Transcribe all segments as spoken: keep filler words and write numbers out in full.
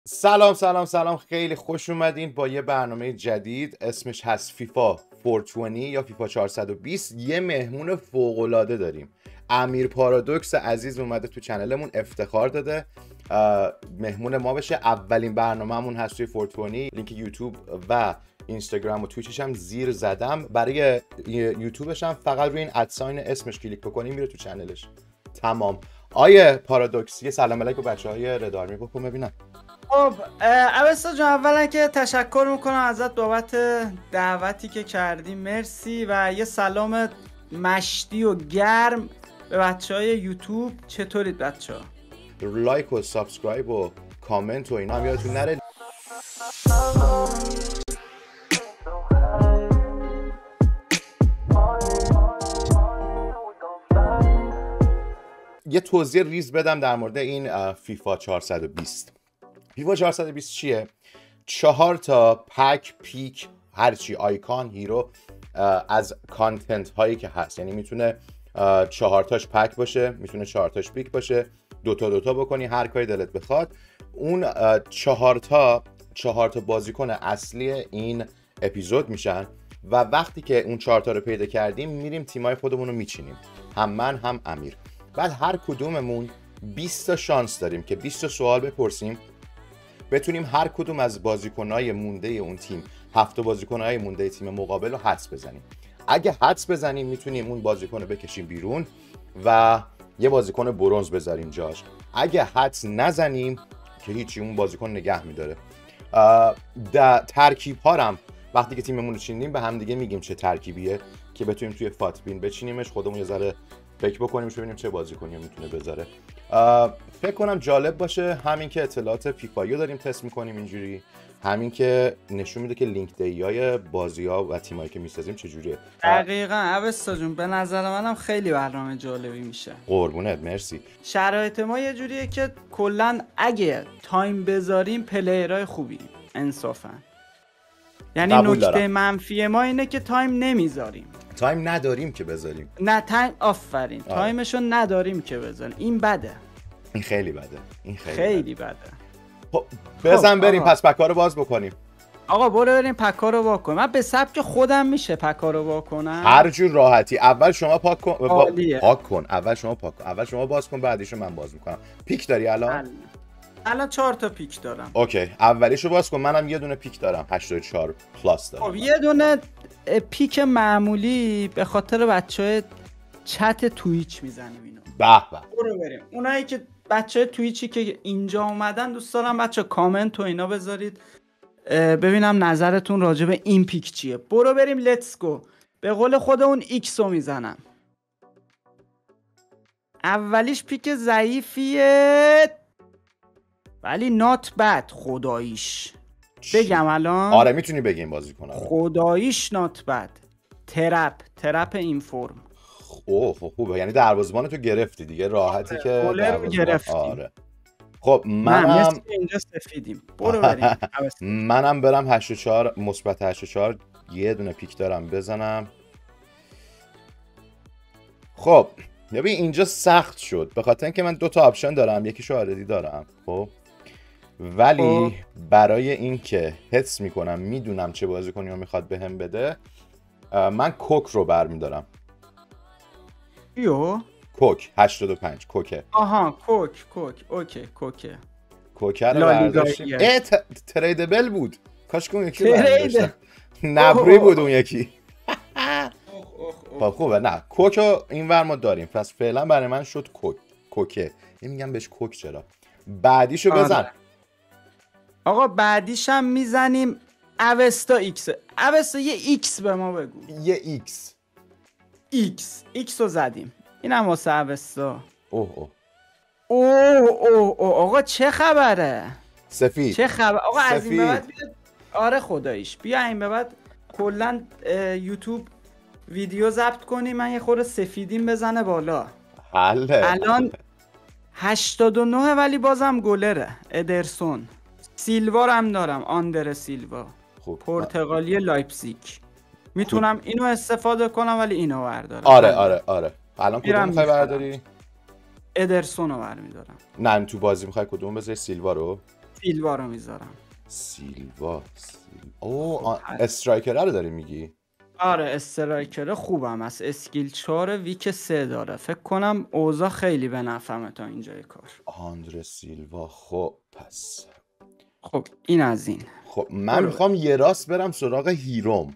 سلام سلام سلام، خیلی خوش اومدین با یه برنامه جدید اسمش هست فیفا چهارصد و بیست یا فیفا چهارصد و بیست. یه مهمون فوق‌العاده داریم. امیر پارادوکس عزیز اومده تو چنلمون، افتخار داده مهمون ما بشه. اولین برنامه‌مون هست توی چهارصد و بیست. لینک یوتیوب و اینستاگرام و تویچش هم زیر زدم. برای یوتیوبش هم فقط روی این ادساین اسمش کلیک بکنیم میره تو چنلش. تمام. آیه پارادوکس یه سلام علیک به بچه‌های ردارمی بکن ببینم. خب اوستا جان، اولا که تشکر میکنم ازت بابت دعوتی که کردی، مرسی. و یه سلام مشتی و گرم به بچه های یوتیوب. چطورید بچه ها؟ لایک و سابسکرایب و کامنت و اینا هم یادتون نره. یه توضیح ریز بدم در مورد این فیفا چهارصد و بیست. فیفا چهارصد و بیست چیه؟ چهار تا پک، پیک، هرچی، آیکان، هیرو از کانتنت هایی که هست. یعنی میتونه چهار تاش پک باشه، میتونه چهار تاش پیک باشه، دوتا دوتا بکنی، هر کاری دلت بخواد. اون چهار تا چهار تا بازیکن اصلی این اپیزود میشن و وقتی که اون چهار تا رو پیدا کردیم میریم تیمای خودمون رو میچینیم، هم من هم امیر. بعد هر کدوممون بیست تا شانس داریم که بیست تا سوال بپرسیم، بتونیم هر کدوم از بازیکن‌های مونده اون تیم، هفت بازیکن‌های مونده تیم مقابل رو حدس بزنیم. اگه حدس بزنیم میتونیم اون بازیکن رو بکشیم بیرون و یه بازیکن برنز بذاریم جاش. اگه حدس نزنیم که هیچی، اون بازیکن نگه می‌داره. ترکیب ها هم وقتی که تیممون رو چینیم به هم دیگه میگیم چه ترکیبیه که بتونیم توی فاتبین بچینیمش، خودمون یه ذره فکر بکنیم ببینیم چه بازیکنی میتونه بذاره. فکر کنم جالب باشه، همین که اطلاعات فیفایی رو داریم تست میکنیم اینجوری، همین که نشون میده که لینک دیای بازی‌ها و تیمایی که میسازیم چجوریه. دقیقاً اوستا جون، به نظر منم خیلی برنامه جالبی میشه. قربونت، مرسی. شرایط ما یه جوریه که کلاً اگه تایم بذاریم پلیرای خوبی انصافاً. یعنی نکته منفی ما اینه که تایم نمیذاریم. تایم نداریم که بذاریم. نه تایم، آفرین. آه. تایمشو نداریم که بذاریم. این بده. این خیلی بده. این خیلی, خیلی بده. خب بزن بریم پس پکا رو باز بکنیم. آقا برو بریم پکا رو وا کنیم. من به سبک خودم میشه پکا رو وا کنم. هر جور راحتی. اول شما پاک کن. با... پاک کن. اول شما پاک کن. اول شما باز کن، بعدیشو من باز میکنم. پیک داری الان؟ ال... الان چهار تا پیک دارم. اوکی، اولیشو باز کن. منم یه دونه پیک دارم، هشتاد و چهار پلاس دارم. خب یه دونه پیک معمولی به خاطر بچهای چت توییچ میزنیم اینو. به به. برو بریم. اونایی که بچهای توییچی که اینجا اومدن دوست دارم بچه کامنت و اینا بذارید ببینم نظرتون راجع به این پیک چیه. برو بریم لیتس گو. به قول خود اون ایکس رو میزنم. اولیش پیک ضعیفیه ولی نات بد. خداییش بگم الان؟ آره میتونی بگیم بازی کنم. خداییش نات بد. ترپ ترپ این فرم. اوه خوبه، یعنی دروازه‌بان تو گرفتی دیگه، راحتی که دروازه‌بان گرفتی. آره. خب منم اینجا سفیدیم. برو بریم. منم برم هشتاد و چهار مثبت هشتاد و چهار یه دونه پیک دارم بزنم. خب ببین اینجا سخت شد به خاطر اینکه من دو تا آپشن دارم، یکیشو آردی دارم. خب ولی خب. برای اینکه حس میکنم میدونم چه بازیکنی رو میخواد بهم بده، من کوک رو برمیدارم. یو کوک هشتاد و پنج کوکه. آها کوک کوک اوکی کوکه. کوکه رو برداشتیم. اه تریدبل بود. کاش که اون یکی برداشتم. نبری بود اون یکی. خب خوبه. نه کوک رو اینور ما داریم، پس فعلا برای من شد کوک. کوکه. این میگم بهش کوک چرا. بعدیشو بزن. آقا بعدیش هم میزنیم اوستا ایکس. اوستا یه ایکس به ما بگو. یه ایکس. ایکس ایکس رو زدیم. این هم واسه اوستا. اوه اوه اوه اوه اوه آقا چه خبره؟ سفید. چه خبر؟ آقا از این به بعد بیا. آره خداییش بیا این به بعد کلا یوتیوب ویدیو ضبط کنی، من یه خورده سفیدیم بزنه بالا. حله. الان هشتاد و نه ولی بازم گلره. ادرسون. سیلوا هم دارم، آندر سیلوا. خوب. پرتغالی لایپزیگ. میتونم خوب. اینو استفاده کنم ولی اینو بردارم. آره آره آره. الان کدوم میخوای برداری؟ ادرسون رو برمیدارم. نه تو بازی میخوای کدوم بذاری؟ سیلوا رو؟ سیلوا رو میذارم. سیلوا سیل... اوه آ... استرایکر رو داری میگی؟ آره استرایکر خوبم است. اسکیل چهار ویک سه داره. فکر کنم اوضاع خیلی به نفعمه تا اینجای کار. آندره سیلوا. خب پس خب این از این. خب من میخوام یه راست برم سراغ هیروم.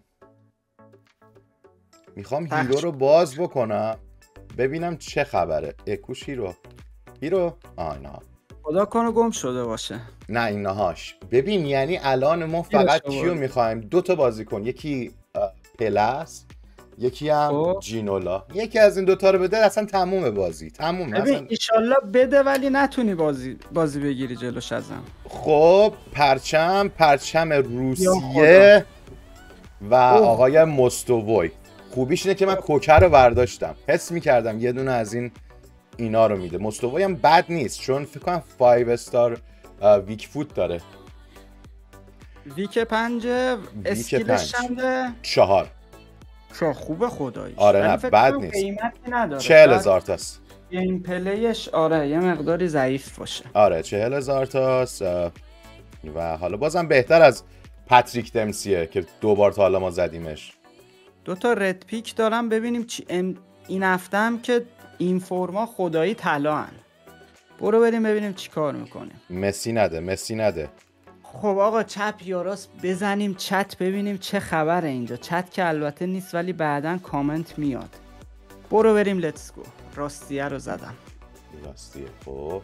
میخوام هیرو رو باز بکنم ببینم چه خبره. اکوش هیرو هیرو آه نه خدا کنه گم شده باشه. نه این نهاش. ببین یعنی الان ما فقط کیو میخوایم؟ دو تا بازیکن، یکی پلاس یکی هم او. جینولا. یکی از این دوتا رو بده اصلا تمومه بازی. تمومه. ببین اصلا... ایشالله بده ولی نتونی بازی بازی بگیری جلوش ازم. خب پرچم پرچم روسیه و اوه. آقای مستووی. خوبیش اینه که من کوکر رو برداشتم. حس میکردم یه دونه از این اینا رو میده. مستووی هم بد نیست چون فکر کنم پنج استار ویک فوت داره. ویک پنج اسکیلش چنده؟ چهار. چه خوبه خداییش. آره نه بد نیست. قیمتی نداره. چهل هزار تاست. گیم پلیش آره یه مقداری ضعیف باشه. آره چهل هزار تاست و حالا بازم بهتر از پاتریک دمسیه که دو بار تا حالا ما زدیمش. دو تا رد پیک دارم ببینیم چی ام... این هفته هم که این فرما خدایی طلا هن. برو بریم ببینیم چی کار میکنیم. مسی نده مسی نده. خب آقا چپ یا راست بزنیم چت ببینیم چه خبره اینجا. چت که البته نیست ولی بعداً کامنت میاد. برو بریم لیتس گو. راستیه رو زدم. راستیه خب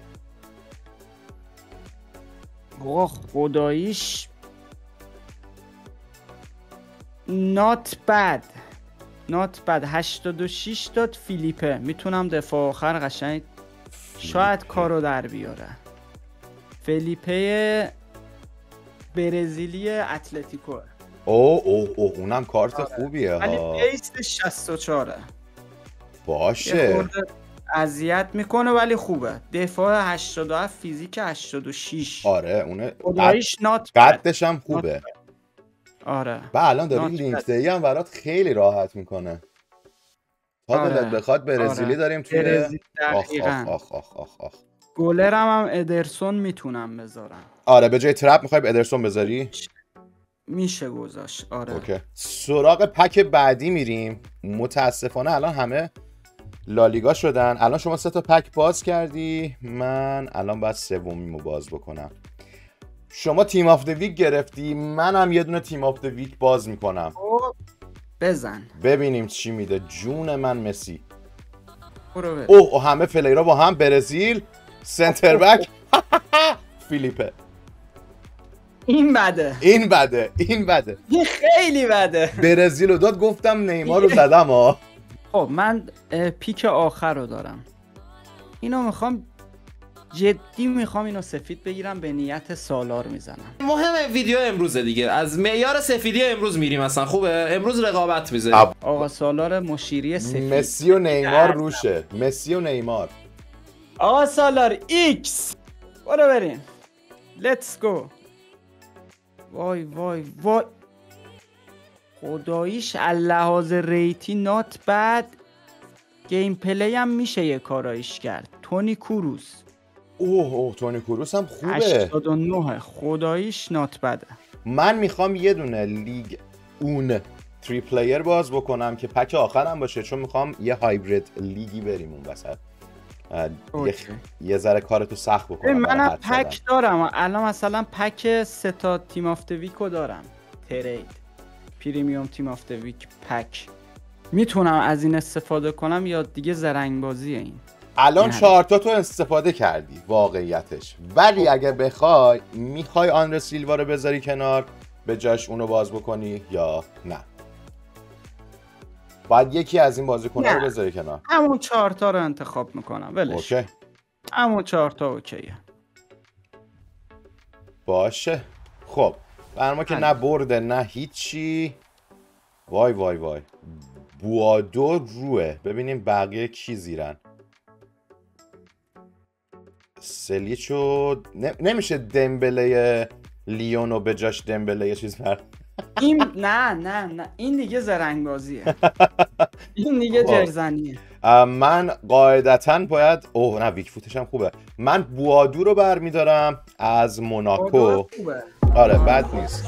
آقا خداییش not bad not bad. هشتاد و شش داد فیلیپه. میتونم دفاع آخر قشنگ شاید کارو در بیاره. فیلیپه برزیلی اتلتیکو. اوه اوه اوه اونم کارت آره. خوبیه ولی بیس شصت و چهار باشه. اذیت میکنه ولی خوبه. دفاع هشتاد و هفت فیزیک هشتاد و شش. آره اونه خداییش نات قدش هم خوبه. آره با الان داری لینک دهی هم برات خیلی راحت میکنه. تا آره. دلت بخواد برزیلی آره. داریم توی برزیل آخ آخ آخ آخ آخ آخ. گلرم هم ادرسون میتونم بذارم. آره به جای ترپ میخوای ادرسون بذاری؟ میشه گذاشت آره. اوکی. سراغ پک بعدی میریم. متاسفانه الان همه لالیگا شدن. الان شما سه تا پک باز کردی، من الان باید سومیمو باز بکنم. شما تیم آف دی ویک گرفتی، منم یه دونه تیم آف دی ویک باز میکنم. بزن ببینیم چی میده. جون من مسی. اوه اوه همه پلیرها با هم. برزیل سنتر بک فیلیپه. این بده این بده این بده این خیلی بده. برزیل رو داد گفتم نیمار رو زدم ها. خب من پیک آخر رو دارم. اینو میخوام جدی میخوام اینو سفید بگیرم به نیت سالار میزنم. مهم ویدیو امروز دیگه از معیار سفیدی امروز میریم اصلا. خوبه امروز رقابت میذاریم. آقا سالار مشیری سفید. مسی و نیمار روشه. مسی و نیمار. آقا سالار ایکس. برو بریم لیتس گو. وای وای وای خداییش اللحاظ ریتی نات بد. گیم پلی هم میشه یه کارایش کرد. تونی کروس. اوه اوه تونی کروس هم خوبه. هشتاد و نه خداییش نات بده. من میخوام یه دونه لیگ اون تری پلیر باز بکنم که پک آخرم باشه چون میخوام یه هایبرید لیگی بریم اون وسط. یه, یه ذره کارتو سخت بکنم. منم پک دارم الان مثلا پک سه تا تیم آف دی ویکو دارم. ترید پریمیوم تیم آف دی ویک پک. میتونم از این استفاده کنم یا دیگه زرنگ بازیه این؟ الان چهار تا تو استفاده کردی واقعیتش. ولی اگه بخوای میخوای آندره سیلوا رو بذاری کنار به جاش اونو باز بکنی یا نه؟ باید یکی از این بازیکن‌ها رو بذاری کنار. همون چهار تا رو انتخاب میکنم ولش. اوکی. همون چهار تا اوکیه. باشه. خب برما که نه برده نه هیچی. وای وای وای. بوادو روه. ببینیم بقیه کی زیرن. سلیچو ن... نمیشه دمبله لیونو به جاش دمبله یه چیز بر. این نه نه نه این دیگه زرنگ بازیه. این دیگه جرزنیه. من قاعدتا باید اوه نه ویک فوتش هم خوبه. من بوادو رو برمیدارم از موناکو. آره بد نیست.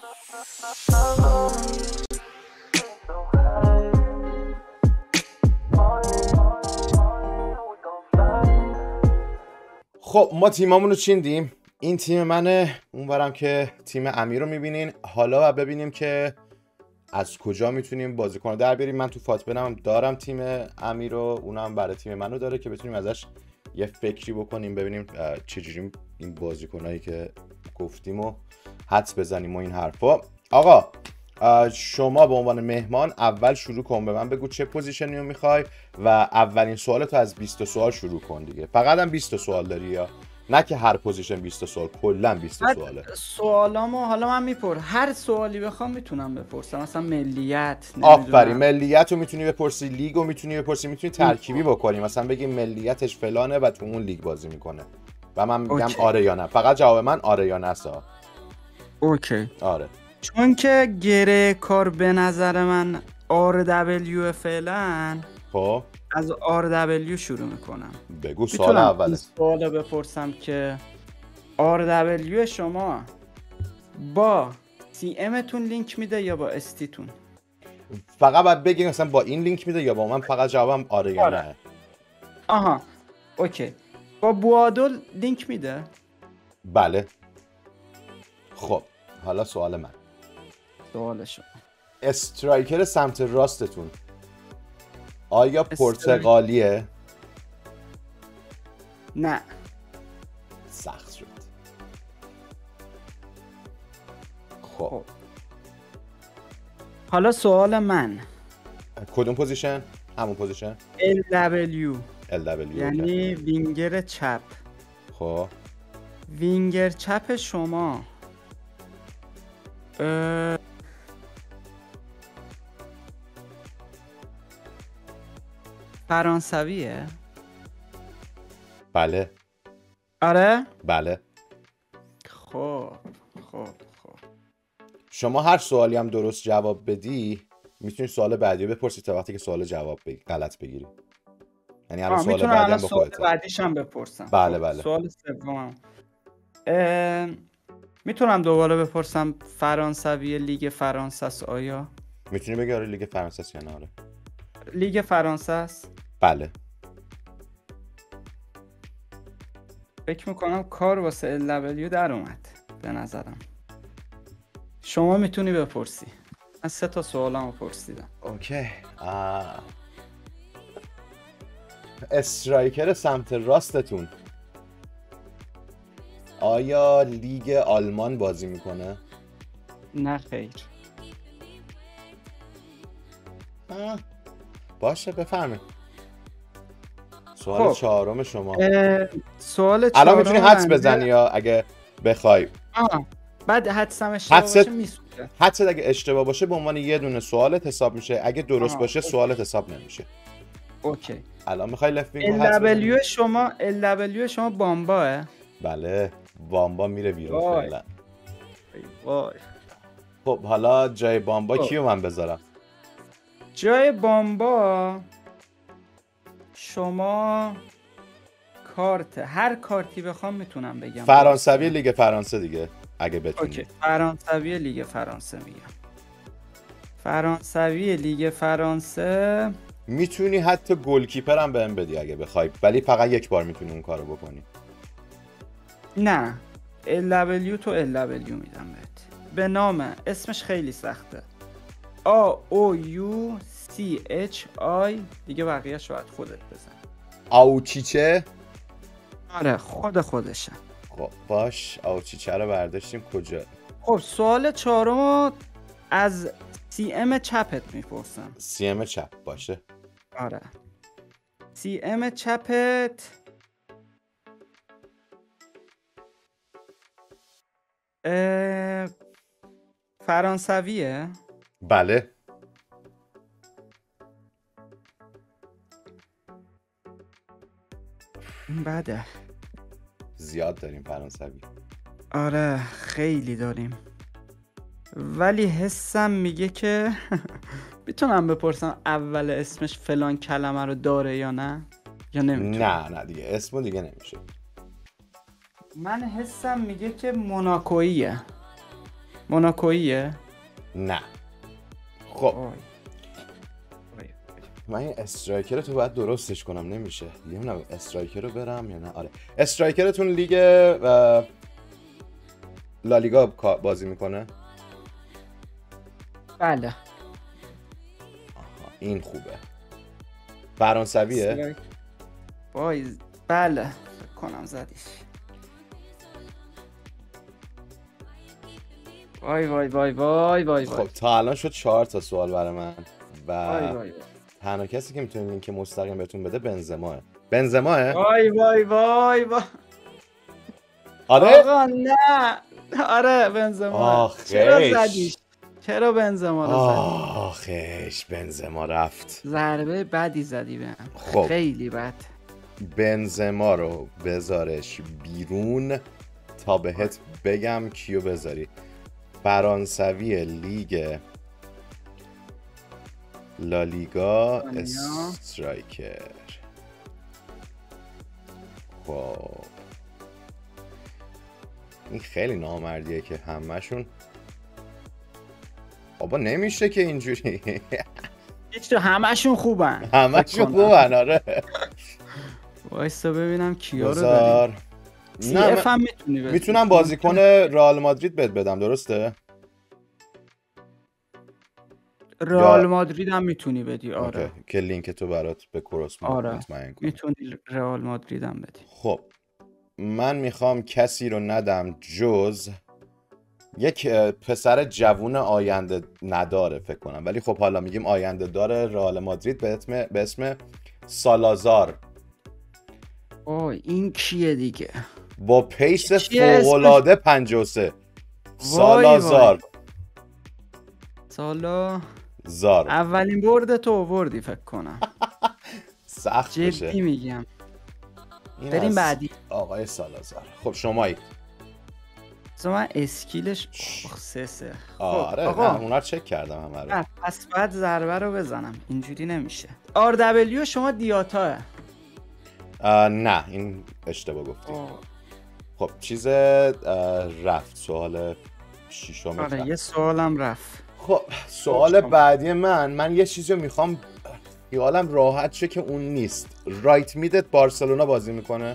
خب ما تیمامون رو چیندیم. این تیم منه، اونورم که تیم امیر رو میبینین. حالا ببینیم که از کجا میتونیم بازیکن در بیاریم. من تو فاطمه دارم تیم امیر رو، اونم برای تیم منو داره که بتونیم ازش یه فکری بکنیم، ببینیم چجوری این بازیکنایی که گفتیم و حدس بزنیم و این حرفا. آقا شما به عنوان مهمان اول شروع کن، به من بگو چه پوزیشنی رو میخوای و اولین سوالتو از بیست سوال شروع کن دیگه. فقط هم بیست سوال داری یا نه که هر پوزیشن بیست سوال، کلا بیست سواله. سوالامو حالا من میپرسم، هر سوالی بخوام میتونم بپرسم، مثلا ملیت. آفرین، ملیت رو میتونی بپرسی، لیگ رو میتونی بپرسی، میتونی ترکیبی بکنی، مثلا بگی ملیتش فلانه و تو اون لیگ بازی میکنه و من میگم اوکی. آره یا نه. فقط جواب من آره یا نه سا. اوکی. آره. چون که گره کار به نظر من آر دبلیو فعلا، خب از آر دبلیو شروع میکنم. بگو سوال اوله. سوال بپرسم که آر دبلیو شما با سی ام تون لینک میده یا با استی تون؟ فقط باید بگی مثلا با این لینک میده یا با من. فقط جوابم آره یا نه. آها اوکی. با بوادو لینک میده؟ بله. خب حالا سوال من. سوال شما. استرایکر سمت راستتون آیا پرتغالیه؟ نه. سخت شد. خب حالا سوال من. کدوم پوزیشن؟ همون پوزیشن؟ ال دبلیو. ال دبلیو یعنی وینگر چپ. خب وینگر چپ شما اه... فرانسویه؟ بله. آره؟ بله. خب خب خب شما هر سوالی هم درست جواب بدی میتونی سوال بعدی رو بپرسی تا وقتی که سوال جواب بگی غلط بگیری. یعنی الان سوال بعدی هم سوال بعدیش هم بپرسم. بله بله. سوال سومم اه... میتونم دوباره بپرسم فرانسوی لیگ فرانسه است آیا؟ میتونی بگی آره لیگ فرانسه است یا نه؟ آره لیگ فرانسه است. بله. فکر میکنم کار واسه ال دبلیو در اومد به نظرم. شما میتونی بپرسی. من سه تا سوالمو پرسیدم. اوکی. آه. استرایکر سمت راستتون آیا لیگ آلمان بازی میکنه؟ نه خیر. آه. باشه بفهمید. سوال خب. چهارم شما. سوال چهارم الان میتونی حدس بزنی یا اگه بخوای. آه. بعد حدسم اشتباه حدست... باشه میسوزه. حدست اگه اشتباه باشه به عنوان یه دونه سوالت حساب میشه، اگه درست آه. باشه سوالت حساب نمیشه. اوکی. الان میخوای لفت وینگ ال دبلیو شما ال دبلیو شما بامباه؟ بله بامبا میره بیرون فعلا. وای. خب حالا جای بامبا کیو من بذارم؟ جای بامبا شما کارت هر کارتی بخوام میتونم بگم. فرانسوی لیگ فرانسه دیگه اگه بتونی. اوکی. فرانسوی لیگ فرانسه میگم. فرانسوی لیگ فرانسه. میتونی حتی گلکیپر هم بهم بدی اگه بخوای، ولی فقط یک بار میتونی اون کارو بکنی. نه ال دبلیو تو ال دبلیو میدم بهت. به نام اسمش خیلی سخته. آ او یو سی اچ آی دیگه بقیه‌اش باید خودت بزن. آوچیچه؟ آره خود خودشه. خب باش آوچیچه رو برداشتیم. کجا؟ خب سوال چهارم از سی ام چپت میپرسم. سی ام چپ باشه. آره سی ام چپت اه... فرانسویه؟ بله. بده زیاد داریم فرانسوی. آره خیلی داریم، ولی حسم میگه که میتونم بپرسم اول اسمش فلان کلمه رو داره یا نه؟ یا نمیتونم؟ نه نه دیگه اسمو دیگه نمیشه. من حسم میگه که موناکوییه. موناکوییه؟ نه. خب من این استرایکر تو باید درستش کنم، نمیشه نمیدونم استرایکر رو برم یا نه. آره استرایکرتون لیگ لالیگا بازی میکنه؟ بله. آها این خوبه. فرانسویه؟ وای بله فکر کنم زدیش. وای وای وای وای وای خب تا الان شد چهار تا سوال برای من و وای وای وای. تنها کسی که میتونه لینک مستقیم بهتون بده بنزماه. بنزماه؟ وای وای وای وای. آره؟ آقا نه. آره بنزما. چرا زدیش؟ چرا بنزما رو زدی؟ آخش بنزما رفت. ضربه بدی زدی بهم. خب خیلی بد. بنزما رو بذارش بیرون تا بهت بگم کیو بذاری. فرانسوی لیگ لالیگا استرایکر. خب این خیلی نامردیه که همشون بابا نمیشه که اینجوری. هیچ تو همشون خوبن. همشون خوبن آره. وایسا ببینم کیا رو بزار. داریم. سی اف هم میتونی بدی. میتونم بازیکن رئال مادرید بهت بدم درسته؟ رئال مادرید هم میتونی بدی آره. اوکی. که لینک تو برات به کروس آره. مطمئن کنم. میتونی رئال مادرید هم بدی. خب من میخوام کسی رو ندم جز یک پسر جوون آینده نداره فکر کنم، ولی خب حالا میگیم آینده داره رئال مادرید به اسم به اسم سالازار. اوه این کیه دیگه؟ با پیس فوق‌العاده پنجاه و سه. سالازار. سالا زار. اولین برد تو آوردی فکر کنم. سخت بشه. جدی میگم. بریم بعدی. آقای سالازار. خب شمایی. من اسکیلش سه سه. آره آقا نه اونا چک کردم همه رو. پس بعد ضربه رو بزنم. اینجوری نمیشه. آر دبلیو شما دیاتاه. نه این اشتباه گفتی. آه. خب چیز رفت سوال شیشم. آره یه سوالم رفت. خب سوال بعدی من من یه چیزی رو میخوام خیالم راحت شه که اون نیست. رایت میدت بارسلونا بازی میکنه؟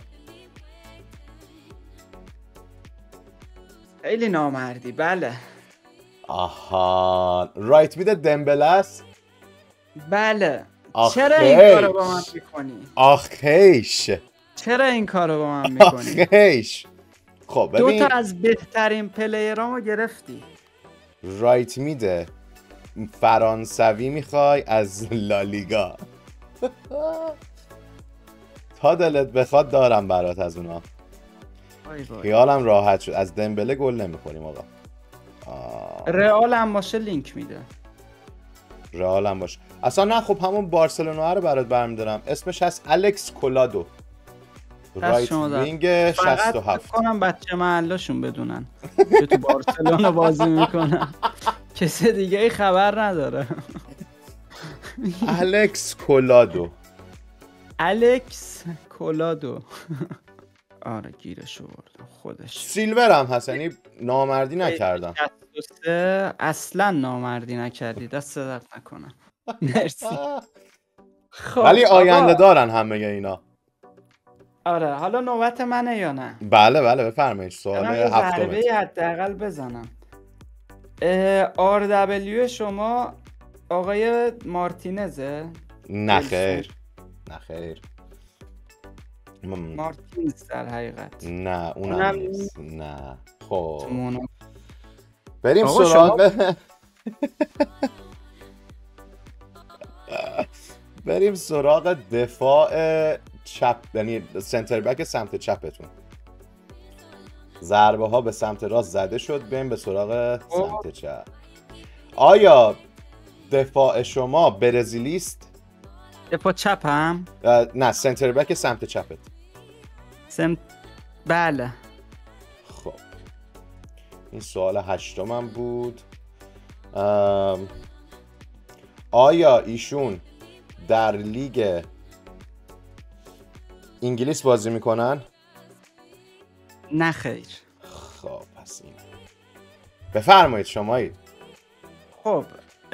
خیلی نامردی. بله. آها رایت میدت دمبله است؟ بله. آخیش. چرا این کارو با من میکنی؟ آخیش. چرا این کارو با من میکنی؟ آخیش. خب ببین دو تا از بهترین پلیرامو گرفتی. رایت میده فرانسوی میخوای از لالیگا. تا دلت بخواد دارم برات از اونا. خیالم راحت شد. از دمبله گل نمیخوریم آقا. رئال هم باشه لینک میده. رئال هم باشه اصلا نه. خب همون بارسلونا رو برات برمیدارم. اسمش هست الکس کولادو. رایت وینگ شصت و هفت. فقط کنم بچه محلشون بدونن که تو بارسلونا بازی میکنن. کسی دیگه ای خبر نداره. الکس کولادو. الکس کولادو. آره گیرش آوردم خودش. سیلور هم هست یعنی نامردی نکردم. اصلا نامردی نکردی. دست درد نکنم. مرسی. خب ولی آینده دارن همه اینا. آره حالا نوبت منه یا نه؟ بله بله بفرمایید. سوال هفتم. ضربه حداقل بزنم. آر دبلیو شما آقای مارتینزه؟ نه خیر. نه خیر. مارتینز در حقیقت. نه اونم نیست. نه خب مونو. بریم سراغ شما... بریم سراغ دفاع چپ یعنی سنتر بک سمت چپتون. ضربه ها به سمت راست زده شد. بریم به سراغ سمت چپ. آیا دفاع شما برزیلی است؟ دفاع چپ هم؟ نه سنتر بک سمت چپت. سمت بله. خب این سوال هشتمم بود. ام... آیا ایشون در لیگ انگلیس بازی میکنن؟ نه خیر. خب پس این بفرمایید شمایید. خب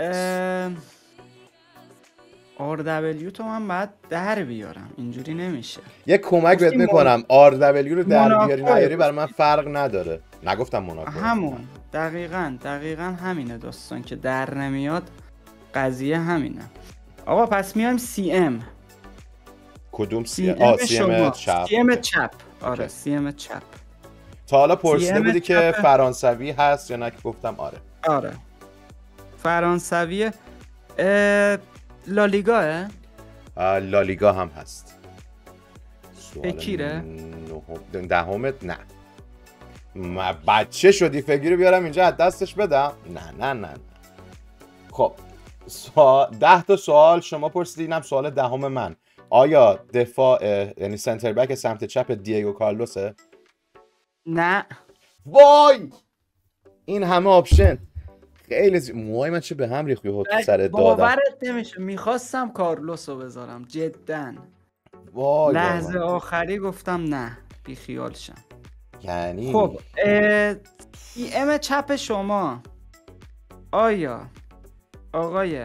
آر دبلیو تو من باید در بیارم، اینجوری نمیشه. یه کمک بهت گفتی میکنم، آر دبلیو رو در موناکو بیاری نیاری گفتی. برای من فرق نداره. نگفتم موناکو. همون دقیقاً دقیقاً همینه داستان که در نمیاد، قضیه همینه. آقا پس میایم سی ام. کدوم سی سی ام؟ آه ام سی ام شما. چپ. سی ام چپ. آره اوکی. سی ام چپ. تا حالا پرسیده سی ام بودی که چپ. فرانسوی هست یا نه؟ که گفتم آره. آره فرانسویه. اه... لالیگاه؟ آه، لالیگا هم هست. سوال فکیره؟ نهم دهمت نه. ما بچه شدی فکری رو بیارم اینجا از دستش بدم؟ نه نه نه نه. خب سوال ده تا سوال شما پرسیدی، اینم سوال دهم من. آیا دفاع یعنی سنتر بک سمت چپ دیگو کارلوسه؟ نه. وای این همه آپشن خیلی زی... موهای من چه به هم ریخت یهو سر دادم. باورت نمیشه میخواستم کارلوسو بذارم جدا. وای لحظه بابا. آخری گفتم نه بی خیال شم. یعنی خب سی ام چپ شما آیا آقای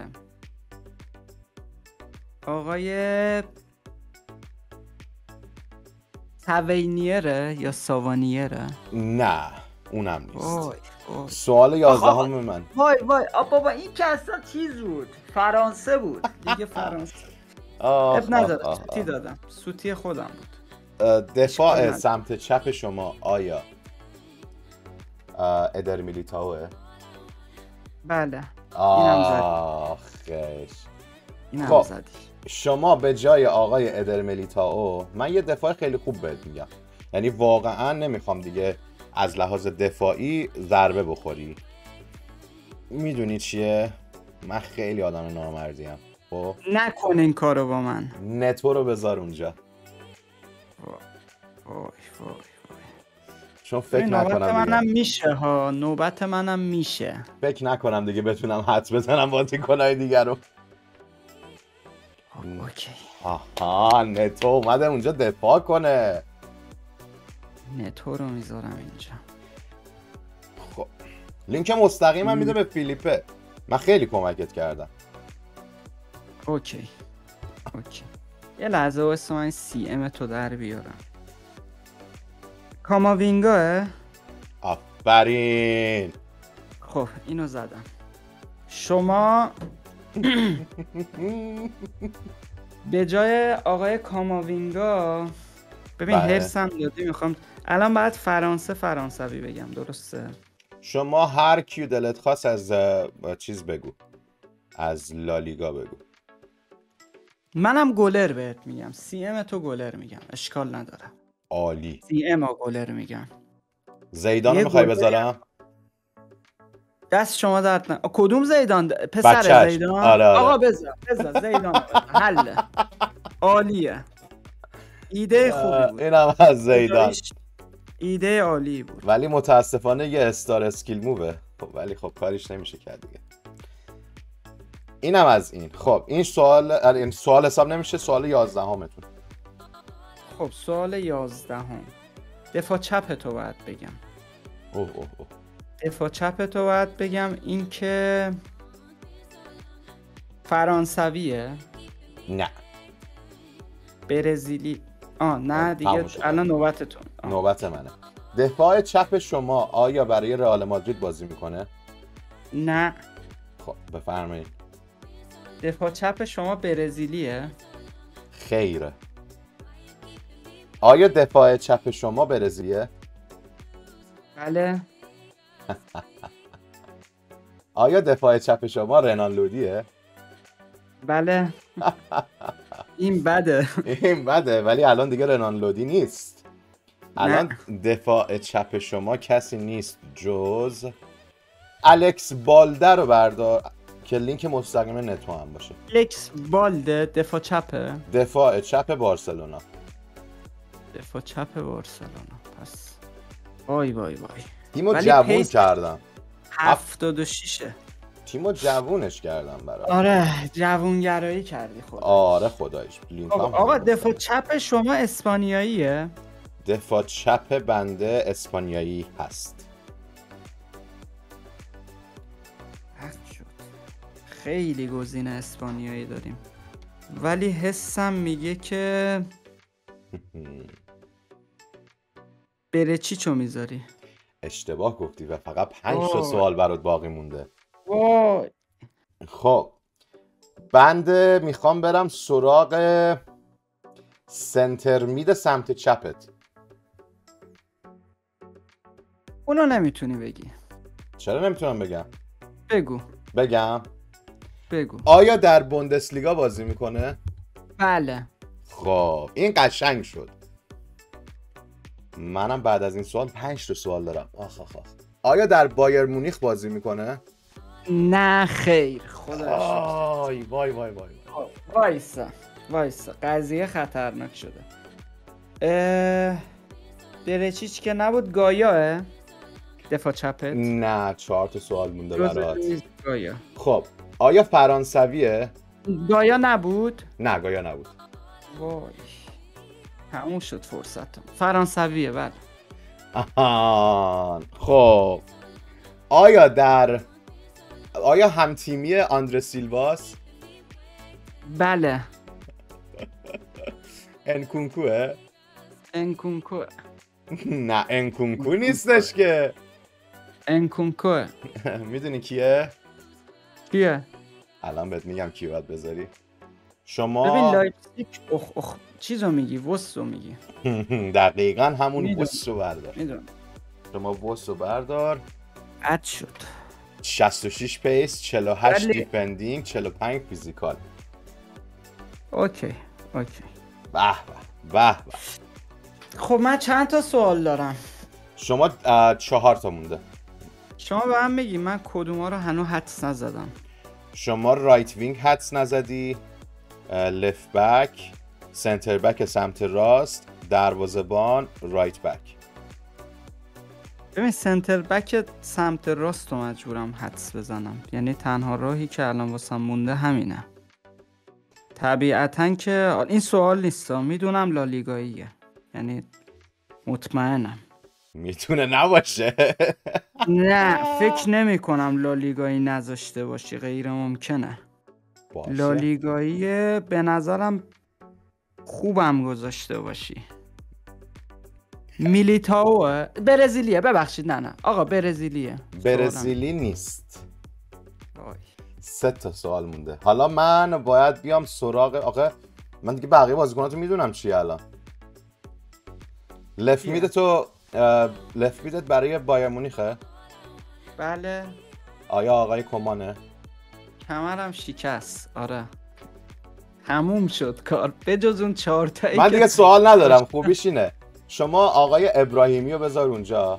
آقای ساوینیره یا ساوانیره؟ نه اونم نیست. وای وای. سوال یازدهم من. وای وای بابا این که اصلا چیز بود، فرانسه بود، لیگ فرانسه. آه اب نداره، آه سوتی آه. دادم، سوتی خودم بود. دفاع اشکال سمت چپ شما آیا اه، ادر میلیتائوه؟ بله آه خیش. اینم خب. زدی. شما به جای آقای ادر میلیتائو، من یه دفاع خیلی خوب بهت میگم، یعنی واقعا نمیخوام دیگه از لحاظ دفاعی ضربه بخوری. میدونی چیه؟ من خیلی آدم نامردیم. خب نکن این کارو با من. نتو رو بذار اونجا، وای وای وای. چون فکر نوبت نکنم منم دیگه میشه ها، نوبت منم میشه. فکر نکنم دیگه بتونم حدس بزنم بازیکنای دیگر رو. اوکی. آها نتو اومده اونجا دفاع کنه. نتو رو میذارم اینجا. خب لینک مستقیم هم میده به فیلیپه. من خیلی کمکت کردم. اوکی اوکی. یه لحظه واسه من سی ام تو در بیارم. کاماوینگاه؟ آفرین. خب اینو زدم. شما به جای آقای کاماوینگا ببین بله. هرسم دادی، میخوام الان باید فرانسه فرانسوی بگم، درسته؟ شما هر کیو دلت خواست از اه، چیز بگو، از لالیگا بگو. منم گلر بهت میگم، سی ام تو گلر میگم، اشکال نداره. عالی. سی ام گلر میگم. زیدان یه رو میخوای گلر- بذارم؟ دست شما درد نه. کدوم زیدان؟ پسر بچه‌ش. زیدان؟ آره، آره. آقا بذار بذار زیدان بذار. حله. عالیه. ایده خوبی بود. اینم از زیدان. ایده عالی بود. ولی متاسفانه یه استار اسکیل مووه. خب ولی خب کاریش نمیشه کرد دیگه. اینم از این. خب این سوال این سوال حساب نمیشه، سوال یازدهمتون. خب سوال یازدهم. دفاع چپ تو باید بگم. اوه اوه اوه. دفاع چپ تو باید بگم این که فرانسویه؟ نه برزیلی؟ آه نه دیگه تموم شد. الان نوبتتون. آه. نوبت منه. دفاع چپ شما آیا برای رئال مادرید بازی میکنه؟ نه. خب بفرمایید. دفاع چپ شما برزیلیه؟ خیره. آیا دفاع چپ شما برزیلیه؟ بله. آیا دفاع چپ شما رنان لودیه؟ بله. این بده. این بده ولی الان دیگه رنان لودی نیست. الان دفاع چپ شما کسی نیست جز الکس بالده رو بردار که لینک مستقیم نتو هم باشه. الکس بالده دفاع چپه؟ دفاع چپ بارسلونا. دفاع چپ بارسلونا. پس وای وای وای. تیمو ولی جوون پیس- کردم. هفتاد و شیشه. تیمو جوونش کردم برات. آره جوونگرایی کردی خود. آره خدایش لینک هم آقا همین دفاع گفتم. چپ شما اسپانیاییه؟ دفاع چپ بنده اسپانیایی هست. حق شد. خیلی گزینه اسپانیایی داریم ولی حسم میگه که برچیچو میذاری. اشتباه گفتی و فقط پنج تا وای. سوال برات باقی مونده. وای خب بنده میخوام برم سراغ سنتر مید سمت چپت. اونو نمیتونی بگی. چرا نمیتونم بگم؟ بگو بگم بگو. آیا در بوندسلیگا بازی میکنه؟ بله. خب این قشنگ شد. منم بعد از این سوال پنج تا سوال دارم. آخ آخ آخ. آیا در بایر مونیخ بازی میکنه؟ نه خیر خدا شکر. آی وای وای وای. وایسا وایسا قضیه خطرناک شده. اه... برچیچ که نبود. گایاه دفاع چپت؟ نه چهار تا سوال مونده برات. گایا. خب آیا فرانسویه؟ گایا نبود؟ نه گایا نبود. وای همون شد فرصتم. فرانسویه بله. آهان خب آیا در آیا همتیمی آندره سیلواس؟ بله. انکونکوه؟ انکونکو. نه انکونکو نیستش که. انکونکو. میدونی کیه؟ کیه؟ الان بهت میگم کی باید بذاری. شما ببین لایپزیگ اخ اخ چیزو میگی وسو میگی. دقیقاً همون میدونم. وسو بردار. میدونم. شما وسو بردار. اد شد. شصت و شش پیس، چهل و هشت ولی- دیفندینگ، چهل و پنج فیزیکال. اوکی اوکی. به به به به. خب من چند تا سوال دارم. شما اه، چهار تا مونده. شما به من بگی من کدوما رو هنوز حدس نزدم. شما رایت وینگ حدس نزدی، لفت بک، سنتر بک سمت راست، دروازه‌بان، رایت بک. ببین سنتر بک سمت راست رو مجبورم حدس بزنم. یعنی تنها راهی که الان واسم مونده همینه. طبیعتاً که این سوال نیستا. میدونم لالیگاییه. یعنی مطمئنم. میتونه نباشه. نه فکر نمی کنم لالیگایی نذاشته باشی. غیر ممکنه. باشه. لالیگایی به نظرم خوبم گذاشته باشی. میلیتائو برزیلیه. ببخشید نه نه آقا برزیلیه. برزیلی نیست. وای. سه تا سوال مونده. حالا من باید بیام سراغ آقا. من دیگه بقیه بازیکناتو میدونم چیه الان. لفت چیه؟ میدت تو اه، لفت میدت برای بایر مونیخه؟ بله. آیا آقای کمانه؟ کمرم شکست. آره تموم شد کار. بجز اون چهار تایی من که دیگه سوال ندارم. خوبیش اینه شما آقای ابراهیمی رو بذار اونجا.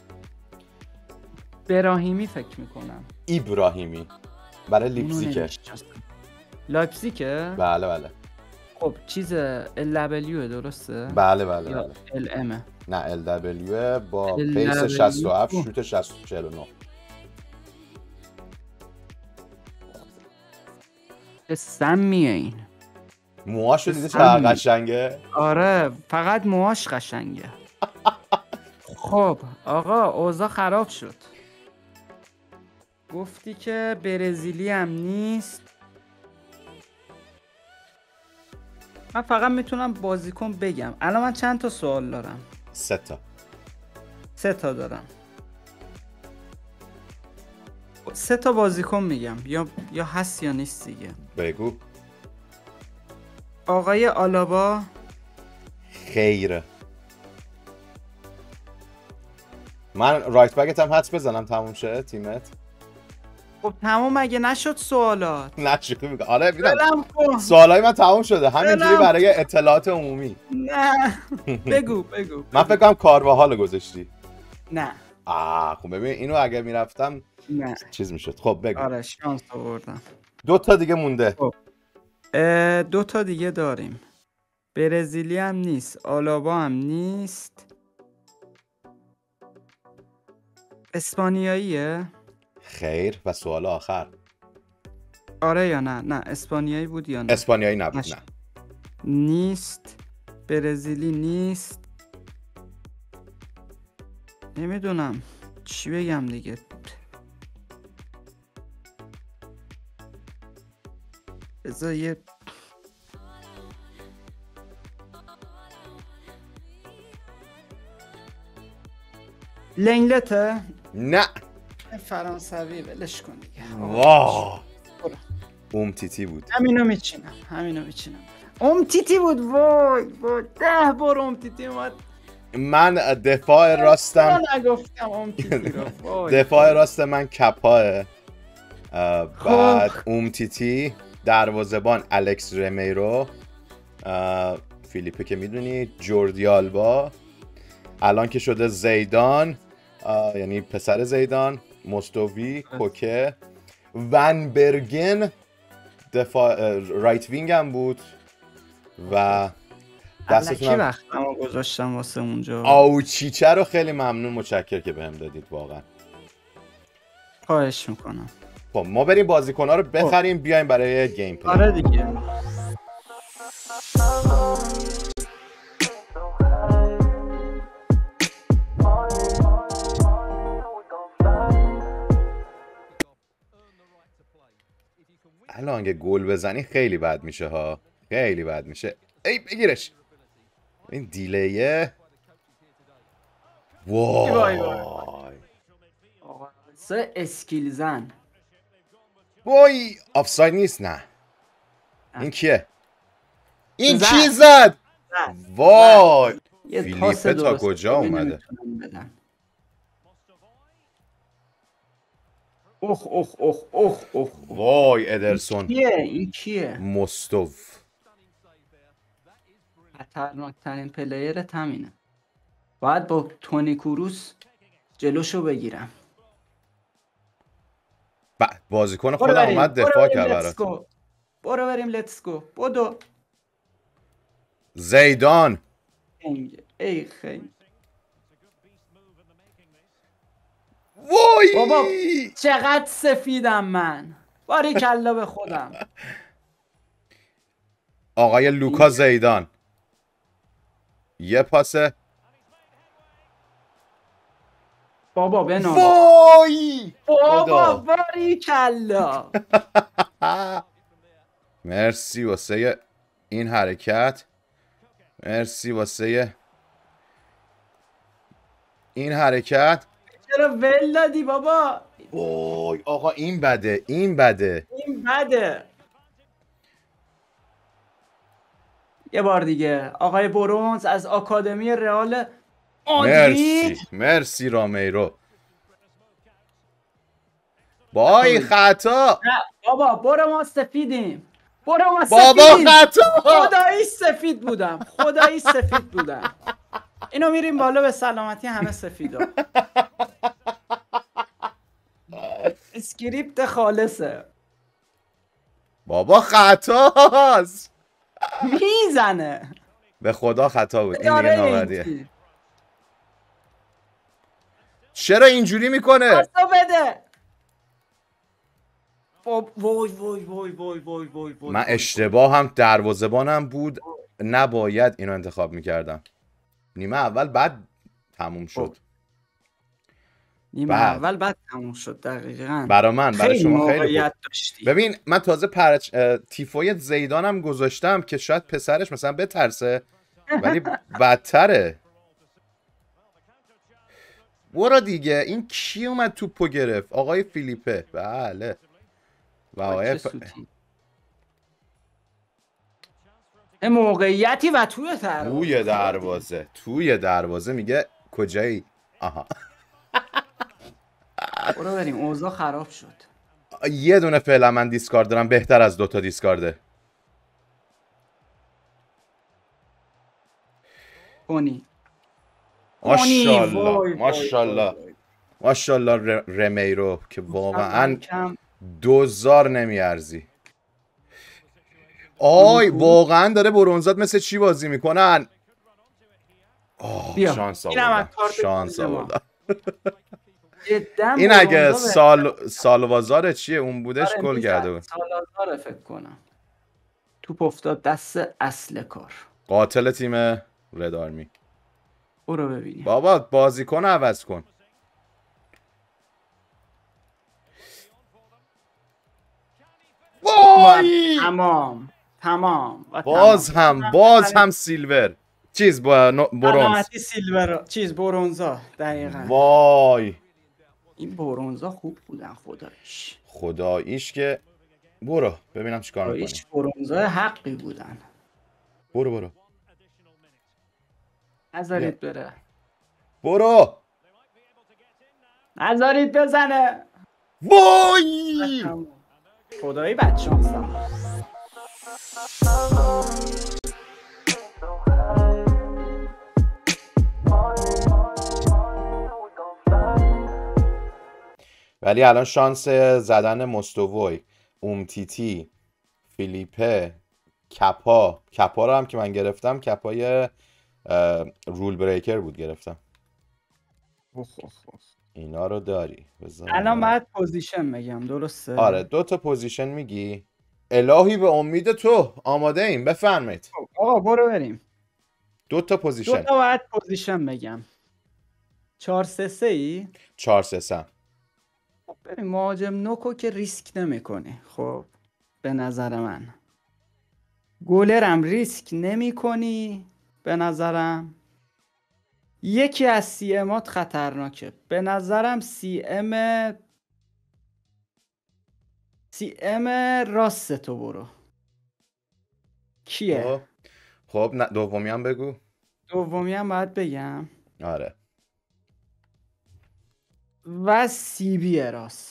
براهیمی فکر میکنم. ابراهیمی برای لیپزیکه. لایپزیگه؟ بله بله خب چیز ال دبلیو درسته؟ بله بله یا بله. ال ام؟ نه ال دبلیو با ال پیس دبلیو. شصت و هفت شوت شصت و چهل و نه. سمیه این. موهاشو دیده چه سمی. قشنگه؟ آره فقط موهاش قشنگه. خب آقا اوضاع خراب شد. گفتی که برزیلی هم نیست. من فقط میتونم بازیکن بگم. الان من چند تا سوال دارم؟ سه تا. سه تا دارم. سه تا بازیکن میگم یا یا هست یا نیست دیگه. بگو. آقای آلابا. خیر. من رایت بکت هم حدس بزنم تموم شه تیمت. خب تمام مگه نشد سوالات؟ نه شوخی میکنم. آره میدونم بلم کن. سوالای من تموم شده همینجوری بلم. برای اطلاعات عمومی. نه بگو بگو من فکر کنم کارواهال گذاشتی. نه آه خب ببین اینو اگه میرفتم نه چیز میشد. خب بگو. آره شانس آوردم. دو تا دیگه مونده. اه، دو تا دیگه داریم. برزیلی هم نیست. آلابا هم نیست. اسپانیاییه؟ خیر. و سوال آخر. آره یا نه؟ نه اسپانیایی بود یا نه؟ اسپانیایی نبود. نه نیست. برزیلی نیست. نمیدونم چی بگم دیگه. بذار یه لنگلته؟ نه فرانسوی ولش کن دیگه. واه اوم تیتی بود. همینو میچینم همینو میچینم. اوم تیتی بود. وای وای ده بار اوم تیتی اومد. من دفاع راستم نگفتم اوم تیتی رو. دفاع راست من کپاه. بعد اوم تیتی، دروازه‌بان الکس رمیرو، فیلیپه که میدونی، جوردی آلبا، الان که شده زیدان یعنی پسر زیدان، مستوی، کوکه، ون برگن دفاع رایت وینگ هم بود و دستتون هم وقتمو گذاشتم واسه اونجا. آوچیچه رو خیلی ممنون، متشکر که بهم دادید واقعا. خواهش میکنم. خب ما بریم بازیکن‌ها رو بخریم بیایم برای گیم پلی. آره دیگه. الان اگه گل بزنی خیلی بد میشه ها، خیلی بد میشه. ای بگیرش. این دیلیه. وای سه اسکیل زن. وای آفساید نیست. نه این کیه؟ این زد. کی زد؟ وای فیلیپه تا کجا اومده؟ اوخ اوخ اوخ اوخ اوخ وای ادرسون. کیه؟ این کیه؟ مستوف. خطرناکترین پلیر همینه. باید با تونی کروس جلوشو بگیرم. بازیکن خودم اومد دفاع کرد برات. برو بریم لیتس گو. بدو. زیدان. ای خیلی. وای بابا چقدر سفیدم من. باریکلا به خودم. آقای لوکا زیدان. یه پاسه. بابا بنام. وای بابا باریکلا. مرسی واسه این حرکت. مرسی واسه این حرکت. چرا ول دادی بابا؟ وای آقا این بده، این بده، این بده. یه بار دیگه آقای برونز از آکادمی رئال مادرید. مرسی مرسی رامیرو. وای خطا. نه بابا برو ما سفیدیم. برو ما بابا سفیدیم. خطا. خدایی سفید بودم. خدایی سفید بودم. اینو میریم بالا به سلامتی همه سفیدا. اسکریپت خالصه. بابا خطاست. میزنه. به خدا خطا بود. این دیگه ناوردیه. چرا اینجوری میکنه؟ پاسو بده. وای وای وای وای وای وای وای. من اشتباه هم دروازه‌بانم بود، نباید اینو انتخاب میکردم. نیمه اول بعد تموم شد. نیمه اول بعد تموم شد دقیقاً. برای من برای شما خیلی خوب. داشتی. ببین من تازه پرچ تیفوی زیدانم گذاشتم که شاید پسرش مثلا بترسه ولی بدتره. برو دیگه. این کی اومد توپو گرفت؟ آقای فیلیپه. بله و آقای ف... موقعیتی و توی دروازه. توی دروازه توی دروازه میگه کجایی؟ آها. برو بریم اوضاع خراب شد. یه دونه فعلا من دیسکارد دارم، بهتر از دوتا دیسکارده. کنی ماشاءالله ماشاءالله ماشاءالله رمیرو که واقعا دوزار نمیارزی. آی واقعا داره برونزات مثل چی بازی میکنن. آه شانس آوردن شانس آوردن. این اگه سال سالوازار چیه اون بودش گل کرده بود. سالوازار فکر کنم. توپ افتاد دست اصل کار. قاتل تیم رد آرمی. برو ببینیم. بابا بازیکن عوض کن. وای تمام تمام باز هم باز هم سیلور چیز با برونز سیلور چیز برونزا دقیقاً. وای این برونزا خوب بودن خداییش. خداییش که برو ببینم چیکار می‌کنی. خداییش برونزای حقی بودن. برو برو نذارید بره. برو نذارید بزنه. وای خدایی بدشانسم. ولی الان شانس زدن مستووی، اومتیتی، فیلیپه، کپا کپا رو هم که من گرفتم کپای رول بریکر بود گرفتم. اینا رو داری بزن. الان باید پوزیشن میگم درسته؟ آره دو تا پوزیشن میگی. الهی به امید تو آماده ایم بفرمایید. آقا برو بریم. دو تا پوزیشن. دو تا باید پوزیشن بگم. چهار سه سه ای؟ چهار سه سه. ببین مهاجم نوکو که ریسک نمیکنی. خب به نظر من. گولرم ریسک نمیکنی به نظرم. یکی از سی امات خطرناکه به نظرم. سی ام سی ام راست تو برو. کیه؟ خب, خب نه دومی هم بگو. دومی هم باید بگم. آره. و سی بی راست.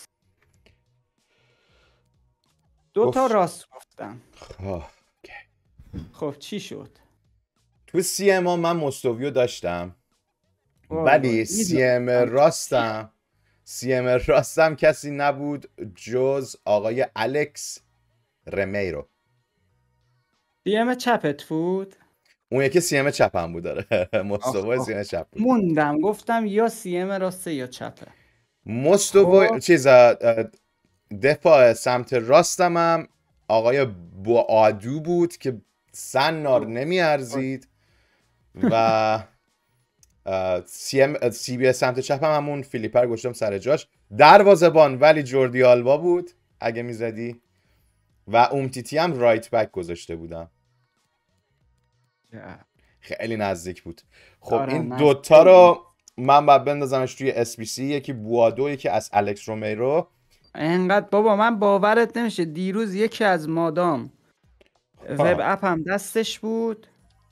دو تا راست گفتم. خب خب چی شد؟ تو سی ام ها من مستویو داشتم ولی سی ام راستم سی ام راستم کسی نبود جز آقای الکس رمیرو. سی ام چپت بود؟ اون یکی سی ام چپم بود. داره مستوی سی ام چپ بود. موندم گفتم یا سی ام راسته یا چپه. مستوی چیز دفاع سمت راستم هم آقای بوادو بود که سنار نمی ارزید و سی ام سی بی سمت چپم هم همون فیلیپر گشتم سر جاش. دروازه‌بان ولی جوردی آلبا بود اگه میزدی و اومتیتی هم رایت بک گذاشته بودم. خیلی نزدیک بود. خب این دوتا رو من باید بندازمش توی اس بی سی. یکی بوادو یکی از الکس رومیرو. انقدر بابا من باورت نمیشه دیروز یکی از مادام وب اپ هم دستش بود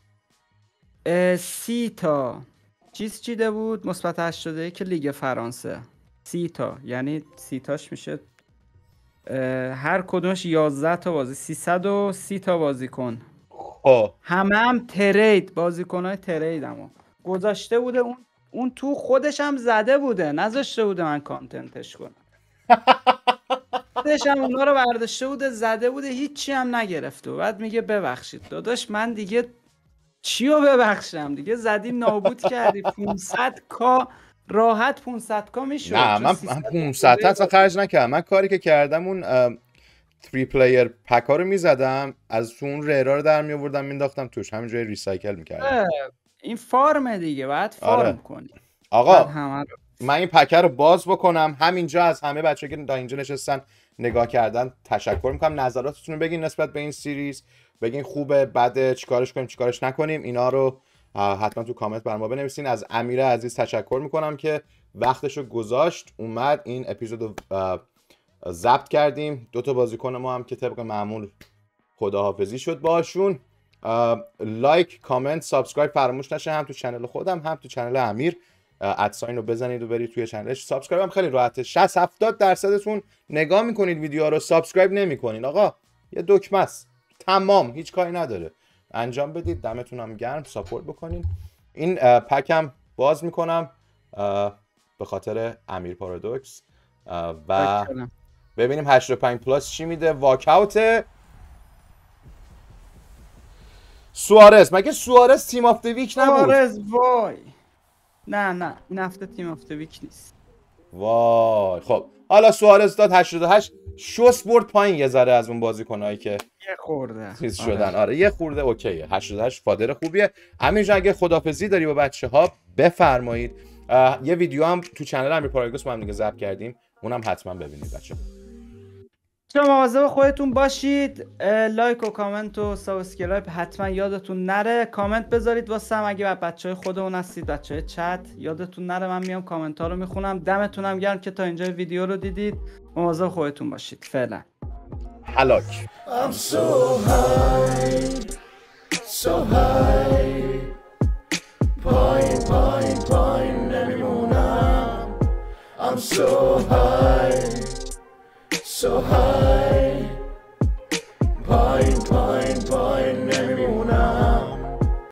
سی تا چیز چیده بود مثبت هشتاد که لیگ فرانسه سی تا یعنی سی تاش میشه هر کدومش یازده تا بازی سیصد و سی تا بازی کن. همه هم ترید بازیکنای ترید همون گذاشته بوده. اون اون تو خودش هم زده بوده نذاشته بوده من کانتنتش کنم. خودش هم اونا رو برداشته بوده زده بوده هیچی هم نگرفته. بعد میگه ببخشید داداش من دیگه چی رو ببخشم دیگه زدی نابود کردی. پانصد کا راحت پانصد کا میشد. نه من پانصد تا اصلا خرج نکردم. من کاری که کردم اون تری پلیر پک ها رو میزدم از اون ریرا رو در میآوردم مینداختم توش همینجوری ریسایکل میکردم. این فارم دیگه بعد فارم آره. کنی آقا من این پکر رو باز بکنم. همینجا از همه بچه که تا اینجا نشستن نگاه کردن تشکر میکنم. نظراتتون رو بگین نسبت به این سیریز. بگین خوبه بده چیکارش کنیم چیکارش نکنیم. اینا رو حتما تو کامنت بر ما بنویسین. از امیر عزیز تشکر میکنم که وقتشو گذاشت اومد این اپیزودو ضبط کردیم. دو تا بازیکن ما هم که طبق معمول خداحافظی شد باشون. لایک کامنت سابسکرایب فراموش نشه هم تو چنل خودم هم تو چنل امیر. ادساین رو بزنید و برید توی چنلش. سابسکرایب هم خیلی راحته. شصت هفتاد درصدتون نگاه میکنید ویدیوها رو سابسکرایب نمیکنین. آقا یه دکمه است تمام هیچ کاری نداره. انجام بدید. دمتون هم گرم. ساپورت بکنین. این پکم باز میکنم به خاطر امیر پارادوکس و ببینیم هشتاد و پنج پلاس چی میده. واکاوت سوارز. مگه سوارز تیم آف دی ویک نبود؟ سوارز وای نه نه این هفته تیم آف دی ویک نیست. وای خب حالا سوارز داد هشتاد و هشت، شوس برد پایین یه ذره از اون بازیکنایی که یه خورده چیز شدن. آره. آره یه خورده اوکیه. هشتاد و هشت فادر خوبیه. همین اگه خدافظی داری با بچه‌ها بفرمایید. یه ویدیو هم تو کانال امیر پاراگوس ما هم دیگه ضبط کردیم، اونم حتما ببینید بچه‌ها. شما مواظب خودتون باشید. لایک و کامنت و سابسکرایب حتما یادتون نره. کامنت بذارید واسه هم اگه بچهای خودمون هستید، بچهای چت یادتون نره، من میام کامنت ها رو میخونم. دمتون هم گرم که تا اینجا ویدیو رو دیدید. مواظب خودتون باشید. فعلا هلاک. I'm so high, so high. پایین پایین پایین نمیمونم. I'm so high, so high.